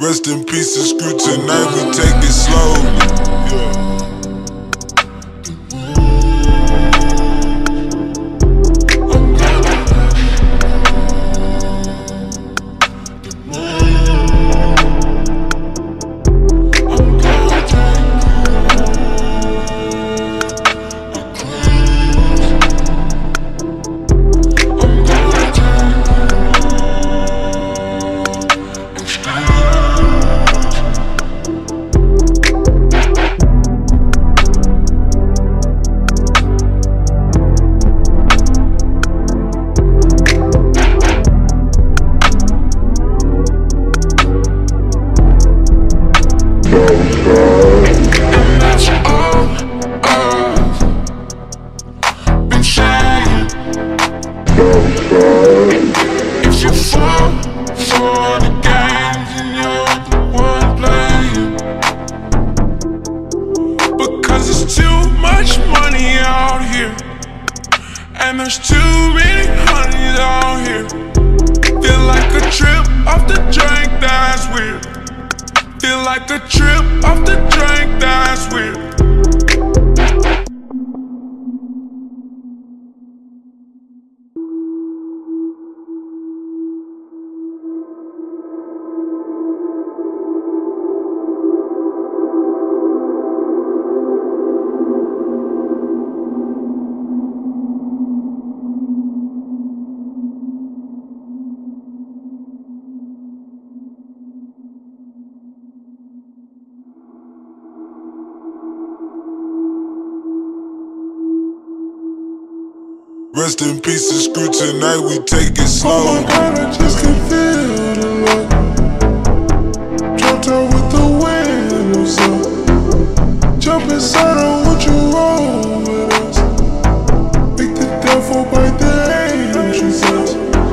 Rest in peace and screw tonight, we take it slowly. Yeah. If you fall for the games and you're the one playing, because there's too much money out here, and there's too many honeys out here. Feel like a trip off the drink, that's weird. Feel like a trip off the drink, that's weird. Rest in peace and screw tonight, we take it slow. Oh my God, I just can feel the love. Dropped out with the windows up. Jump inside, I want you roll with us. Make the devil bite the angels up.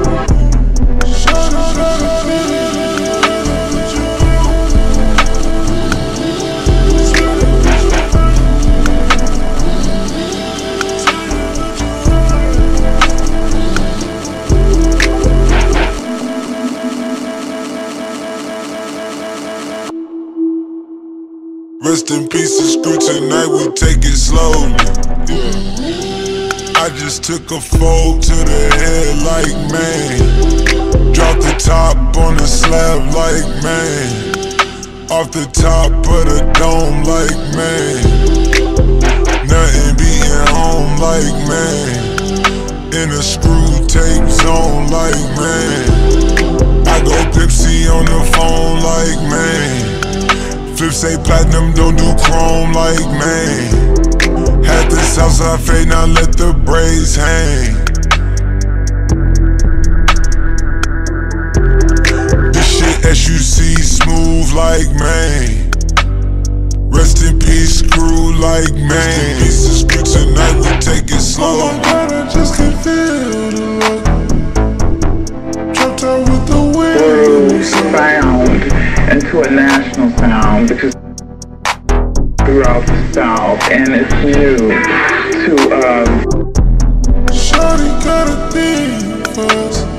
Rest in peace and screw tonight, we take it slowly. Yeah. I just took a fold to the head like man. Drop the top on the slab like man. Off the top of the dome like man. Nothing beating home like man. In a screw tape zone like man. I go Pepsi on the phone like man. Flips say platinum, don't do chrome like man. Had the Southside fade, now let the braids hang. This shit SUC smooth like man. Rest in peace, screw like man. Rest in peace and screw tonight, we take it slow. Oh my God, I just can feel the love. Dropped out with the windows sound into a national sound, because throughout the South, and it's new to Shawty got a thing for us.